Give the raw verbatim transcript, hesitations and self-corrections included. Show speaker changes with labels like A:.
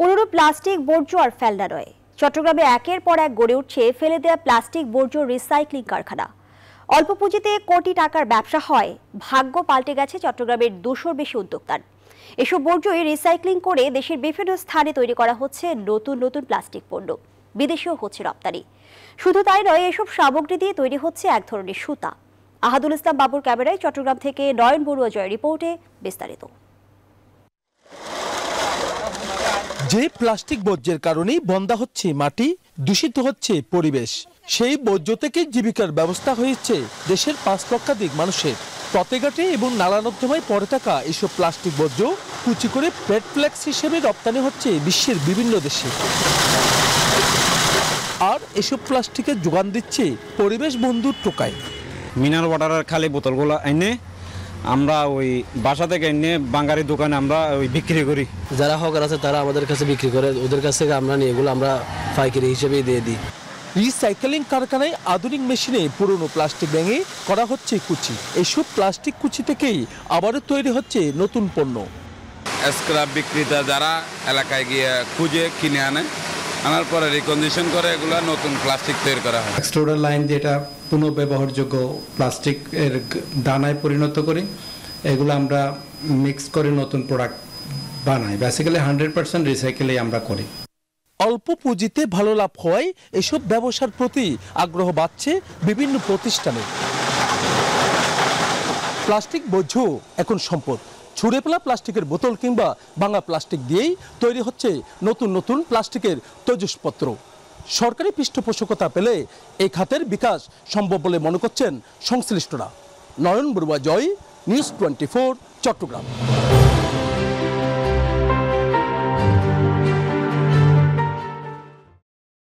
A: পুরনো প্লাস্টিক বর্জ্য আর ফেলনা নয়, চট্টগ্রামে একের পর এক গড়ে উঠছে ফেলে দেওয়া প্লাস্টিক বর্জ্য রিসাইক্লিং কারখানা। অল্প পুঁজিতে কোটি টাকার ব্যবসা হয়, ভাগ্য পাল্টে গেছে চট্টগ্রামের দুশোর বেশি উদ্যোক্তার। এসব বর্জ্যই রিসাইক্লিং করে দেশের বিভিন্ন স্থানে তৈরি করা হচ্ছে নতুন নতুন প্লাস্টিক পণ্য, বিদেশেও হচ্ছে রপ্তানি। শুধু তাই নয়, এসব সামগ্রী দিয়ে তৈরি হচ্ছে এক ধরনের সুতা। আহাদুল ইসলাম বাবুর ক্যামেরায় চট্টগ্রাম থেকে নয়ন বড়ুয়া জয়ের রিপোর্টে বিস্তারিত।
B: যে প্লাস্টিক বর্জ্যের কারণেই বন্ধা হচ্ছে মাটি, দূষিত হচ্ছে পরিবেশ, সেই বর্জ্য থেকে জীবিকার ব্যবস্থা হয়েছে দেশের পাঁচ লক্ষাধিক মানুষের। পথেঘাটে এবং নালা নর্দমায় পড়ে থাকা এসব প্লাস্টিক বর্জ্য কুচি করে পেট ফ্লেক্স হিসেবে রপ্তানি হচ্ছে বিশ্বের বিভিন্ন দেশে। আর এসব প্লাস্টিকের যোগান দিচ্ছে পরিবেশ বন্ধুর টোকায়।
C: মিনারেল ওয়াটারের খালি বোতলগুলো এনে আমরা ওই বাসা থেকে এনে বাঙালি দোকানে আমরা ওই বিক্রি করি।
D: যারা হকার আছে তারা আমাদের কাছে বিক্রি করে, ওদের কাছ থেকে আমরা নিয়ে এগুলো আমরা পাইকারি হিসেবে দিয়ে দিই।
B: রিসাইকেলিং কারখানায় আধুনিক মেশিনে পুরনো প্লাস্টিক ভেঙে করা হচ্ছে কুচি। এসব প্লাস্টিক কুচি থেকেই আবারও তৈরি হচ্ছে নতুন পণ্য।
E: স্ক্র্যাপ বিক্রেতা যারা এলাকায় গিয়ে খুঁজে কিনে আনে, আনার পরে রিকন্ডিশন করে এগুলো নতুন প্লাস্টিক তৈরি করা হয়।
F: এক্সট্রুডার লাইন যেটা পুনঃব্যবহারযোগ্য প্লাস্টিক এর দানায় পরিণত করি, এগুলো আমরা মিক্স করে নতুন প্রোডাক্ট বানাই। বেসিক্যালি হান্ড্রেড পার্সেন্ট রিসাইকেলই আমরা করি।
B: অল্প পুঁজিতে ভালো লাভ হওয়ায় এসব ব্যবসার প্রতি আগ্রহ বাড়ছে বিভিন্ন প্রতিষ্ঠানে। প্লাস্টিক বর্জ্য এখন সম্পদ। ছুঁড়ে ফেলা প্লাস্টিকের বোতল কিংবা ভাঙা প্লাস্টিক দিয়েই তৈরি হচ্ছে নতুন নতুন প্লাস্টিকের তৈজসপত্র। সরকারি পৃষ্ঠপোষকতা পেলে এই খাতের বিকাশ সম্ভব বলে মনে করছেন সংশ্লিষ্টরা। Nayan Barua Joy, news twenty four, Chittagong.